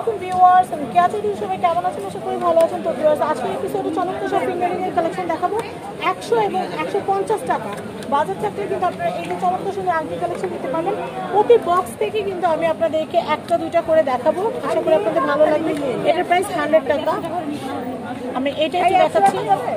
আলাইকুম ভিউয়ার্স, আমি কেয়া চৌধুরী। সবাই কেমন আছেন? আশা করি ভালো আছেন। তো ভিউয়ার্স, আজকের এপিসোডে চমৎকার সব ফিঙ্গারিংয়ের কালেকশন দেখাবো 100 এবং 150 টাকা বাজার থাকলে কিন্তু আপনারা এই যে চমৎকার সুন্দর আংটি কালেকশন নিতে পারবেন। প্রতি বক্স থেকে কিন্তু আমি আপনাদেরকে একটা দুইটা করে দেখাবো, আশা করি আপনাদের ভালো লাগবে। এটার প্রাইস 100 টাকা। আমি এটা একটু দেখাচ্ছি,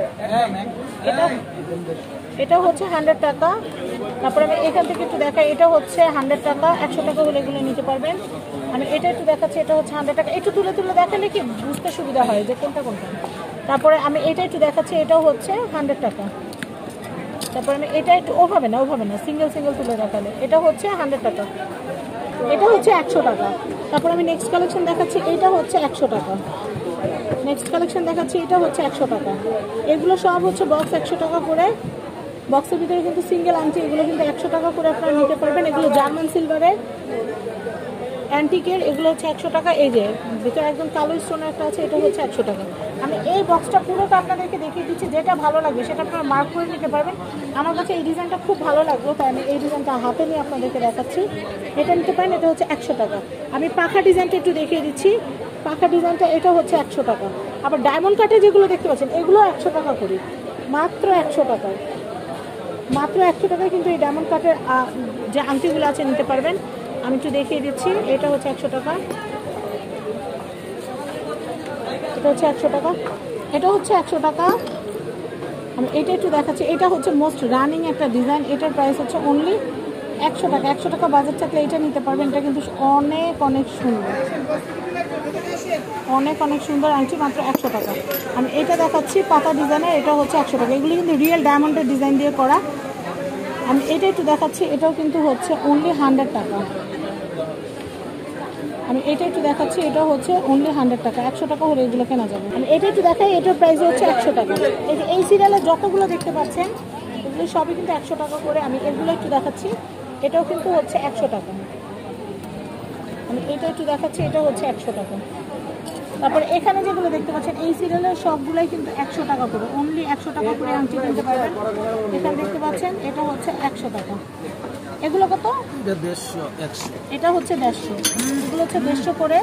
এটা হচ্ছে 100 টাকা। তারপর আমি এখান থেকে একটু দেখাই, এটা হচ্ছে 100 টাকা। 100 টাকা হলে এগুলো নিতে পারবেন। আমি এটা একটু দেখাচ্ছি, এটা হচ্ছে 100 টাকা। একটু তুলে তুলে দেখালে কি বুঝতে সুবিধা হয় যে কোনটা কোনটা। তারপরে আমি এটা একটু দেখাচ্ছি, এটাও হচ্ছে 100 টাকা। তারপরে আমি এটা একটু ওভাবে না সিঙ্গেল সিঙ্গেল তুলে দেখালে এটা হচ্ছে 100 টাকা। এটা হচ্ছে 100 টাকা। তারপর আমি নেক্সট কালেকশন দেখাচ্ছি, এটা হচ্ছে 100 টাকা। নেক্সট কালেকশন দেখাচ্ছি, এটা হচ্ছে 100 টাকা। এগুলো সব হচ্ছে বক্স 100 টাকা করে। বক্সের ভিতরে কিন্তু সিঙ্গেল আংটি, এগুলো কিন্তু 100 টাকা করে আপনারা নিতে পারবেন। এগুলো জার্মান সিলভারের অ্যান্টিকের, এগুলো হচ্ছে 100 টাকা। এই যে ভিতরে একদম কালো স্টোনের একটা আছে, এটা হচ্ছে 100 টাকা। আমি এই বক্সটা পুরোটা আপনাদেরকে দেখিয়ে দিচ্ছি, যেটা ভালো লাগবে সেটা আপনারা মার্ক করে নিতে পারবেন। আমার কাছে এই ডিজাইনটা খুব ভালো লাগলো, তাই আমি এই ডিজাইনটা হাতে নিয়ে আপনাদেরকে দেখাচ্ছি। এটা নিতে পারেন, এটা হচ্ছে 100 টাকা। আমি পাখা ডিজাইনটা একটু দেখিয়ে দিচ্ছি। পাখা ডিজাইনটা এটা হচ্ছে 100 টাকা। আবার ডায়মন্ড কাটে যেগুলো দেখতে পাচ্ছেন, এগুলো 100 টাকা করে, মাত্র 100 টাকায়। মাত্র 100 টাকায় কিন্তু এই ডায়মন্ড কাটের যে আংটিগুলো আছে নিতে পারবেন। আমি একটু দেখিয়ে দিচ্ছি, এটা হচ্ছে 100 টাকা। এটা হচ্ছে 100 টাকা। এটা হচ্ছে 100 টাকা। আমি এটা একটু দেখাচ্ছি, এটা হচ্ছে মোস্ট রানিং একটা ডিজাইন। এটার প্রাইস হচ্ছে অনলি 100 টাকা। 100 টাকা বাজার থাকলে এটা নিতে পারবেন। এটা কিন্তু অনেক অনেক সুন্দর, অনেক অনেক সুন্দর আংটি, মাত্র 100 টাকা। আমি এটা দেখাচ্ছি পাতা ডিজাইনের, এটা হচ্ছে 100 টাকা। এগুলি কিন্তু রিয়েল ডায়মন্ডের ডিজাইন দিয়ে করা। আমি এটা একটু দেখাচ্ছি, এটাও কিন্তু হচ্ছে অনলি 100 টাকা। আমি এটা একটু দেখাচ্ছি, এটা হচ্ছে অনলি 100 টাকা। 100 টাকা হলে এগুলো কেনা যাবে। আমি এটা একটু দেখাই, এটার প্রাইস হচ্ছে 100 টাকা। এই যে এই সিরিয়ালে যতগুলো দেখতে পাচ্ছেন এগুলো সবই কিন্তু 100 টাকা করে। আমি এগুলো একটু দেখাচ্ছি, এটাও কিন্তু হচ্ছে 100 টাকা। আমি এটা একটু দেখাচ্ছি, এটা হচ্ছে 100 টাকা। তারপর এখানে যেগুলো দেখতে পাচ্ছেন এই সিরিয়ালের সবগুলাই কিন্তু 100 টাকা করে, অনলি 100 টাকা করে আংটি কিনতে পারবেন। এখানে দেখতে পাচ্ছেন এটা হচ্ছে 100 টাকা। এগুলো কত? এটা হচ্ছে 150। এগুলো হচ্ছে 150 করে।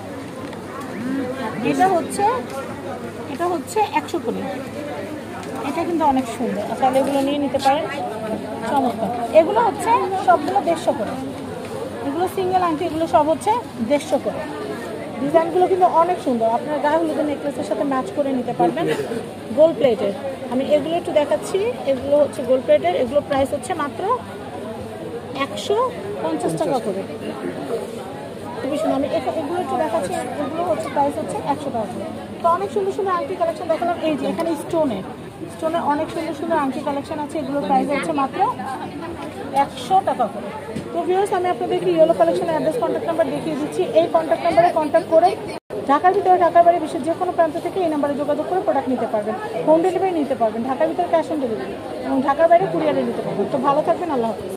এটা হচ্ছে 100 করে। এটা কিন্তু অনেক সুন্দর, তাহলে এগুলো নিয়ে নিতে পারেন, চমৎকার। এগুলো হচ্ছে সবগুলো 150 করে। এগুলো সিঙ্গেল আংটি, এগুলো সব হচ্ছে 150 করে। ডিজাইনগুলো কিন্তু অনেক সুন্দর, আপনার গায়ে হলুদের নেকলেসের সাথে ম্যাচ করে নিতে পারবেন। গোল্ড প্লেটের আমি এগুলো একটু দেখাচ্ছি, এগুলো হচ্ছে গোল্ড প্লেটের। এগুলো প্রাইস হচ্ছে মাত্র 150 টাকা করে। আমি এগুলো একটু দেখাচ্ছি, এগুলো হচ্ছে প্রাইস হচ্ছে 100 টাকা করে। তো অনেক সুন্দর সুন্দর আংটি কালেকশন দেখালাম। এই যে এখানে স্টোনের অনেক সুন্দর সুন্দর আংটি কালেকশন আছে, এগুলোর প্রাইস হচ্ছে মাত্র 100 টাকা করে। তো ভিউয়ার্স, আমি আপনাদেরকে ইয়েলো কালেকশনের অ্যাড্রেস, কন্ট্যাক্ট নাম্বার দেখিয়ে দিচ্ছি। এই কন্ট্যাক্ট নাম্বারে কন্ট্যাক্ট করে ঢাকার ভিতরে, ঢাকার বাইরে, বিশ্বের যে কোনো প্রান্ত থেকে এই নাম্বারে যোগাযোগ করে প্রোডাক্ট নিতে পারবেন। হোম ডেলিভারি নিতে পারবেন, ঢাকার ভিতরে ক্যাশ অন ডেলিভারি, এবং ঢাকার বাইরে কুরিয়ারে নিতে পারবেন। তো ভালো থাকবেন, আল্লাহ হাফেজ।